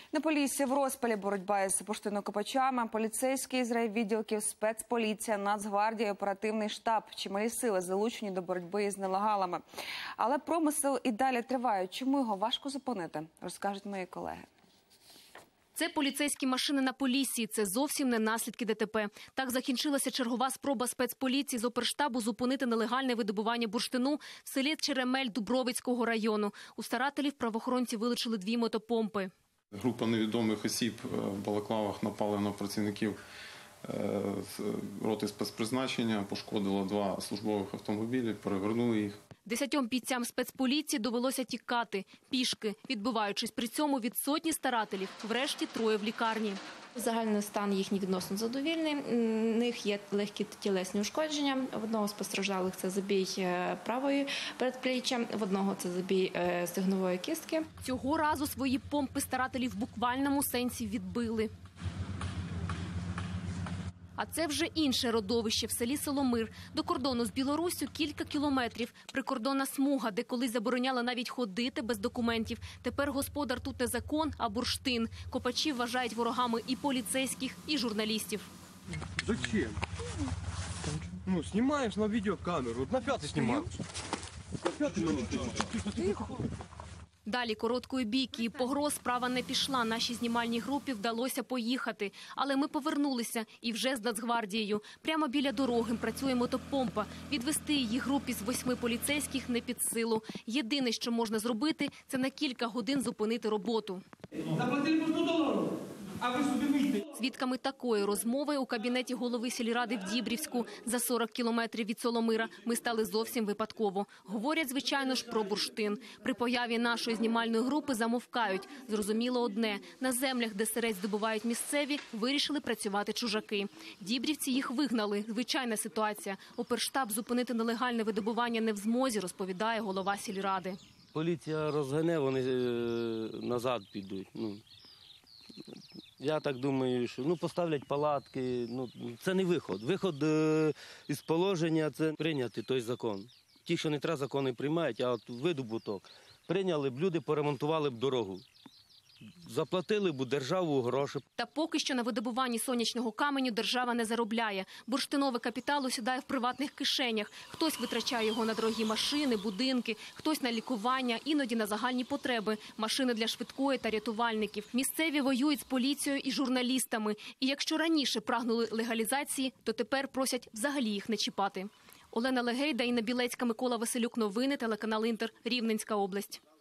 На Поліссі в розпалі боротьба із бурштинокопачами, поліцейські з райвідділків, спецполіція, Нацгвардія і оперативний штаб. Чималі сили залучені до боротьби із нелегалами. Але промисел і далі триває. Чому його важко зупинити, розкажуть мої колеги. Це поліцейські машини на Поліссі. Це зовсім не наслідки ДТП. Так закінчилася чергова спроба спецполіції з оперштабу зупинити нелегальне видобування бурштину в селі Черемель Дубровицького району. У старателів правоохоронці вилучили 2 мотопомпи. Група невідомих осіб в балаклавах напали на працівників роти спецпризначення, пошкодило 2 службових автомобілі, перевернули їх. 10 бійцям спецполіції довелося тікати пішки, відбиваючись при цьому від сотні старателів. Врешті 3 в лікарні. Загальний стан їхній відносно задовільний. У них є легкі тілесні ушкодження. В одного з постраждалих – це забій правої передпліччя, в одного – це забій стегнової кістки. Цього разу свої помпи старателі в буквальному сенсі відбили. А це вже інше родовище в селі Соломир. До кордону з Білоруссю кілька кілометрів. Прикордонна смуга, де колись забороняли навіть ходити без документів. Тепер господар тут не закон, а бурштин. Копачі вважають ворогами і поліцейських, і журналістів. Зачем? Ну, снимаешь на видеокамеру. Вот на 5-й снимаешь. На 5-й минуте. Далі короткої бійки і погроз справа не пішла. Нашій знімальній групі вдалося поїхати. Але ми повернулися і вже з Нацгвардією. Прямо біля дороги працює мотопомпа. Відвести її групі з 8 поліцейських не під силу. Єдине, що можна зробити, це на кілька годин зупинити роботу. Заплатили по $100, а ви собі вийдете. Свідками такої розмови у кабінеті голови сільради в Дібрівську за 40 кілометрів від Соломира ми стали зовсім випадково. Говорять, звичайно ж, про бурштин. При появі нашої знімальної групи замовкають. Зрозуміло одне – на землях, де сирець здобувають місцеві, вирішили працювати чужаки. Дібрівці їх вигнали. Звичайна ситуація. Оперштаб зупинити нелегальне видобування не в змозі, розповідає голова сільради. Поліція розгане, вони назад підуть. Я так думаю, що поставлять палатки, це не виход. Виход із положення – це прийняти той закон. Ті, що не треба, закони приймають, а от видобуток. Прийняли б люди, поремонтували б дорогу. Заплатили б у державу гроші. Та поки що на видобуванні сонячного каменю держава не заробляє. Бурштиновий капітал осідає в приватних кишенях. Хтось витрачає його на дорогі машини, будинки, хтось на лікування, іноді на загальні потреби, машини для швидкої та рятувальників. Місцеві воюють з поліцією і журналістами. І якщо раніше прагнули легалізації, то тепер просять взагалі їх не чіпати. Олена Легейда, Інна Білецька, Микола Василюк. Новини, телеканал Інтер, Рівненська область.